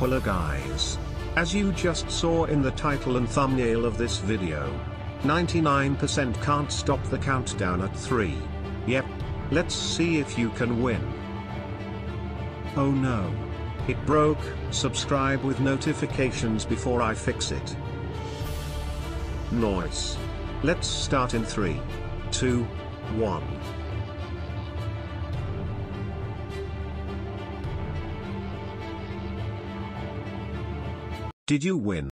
Well guys, as you just saw in the title and thumbnail of this video, 99% can't stop the countdown at 3. Yep, let's see if you can win. Oh no. It broke. Subscribe with notifications before I fix it. Nice. Let's start in 3, 2, 1. Did you win?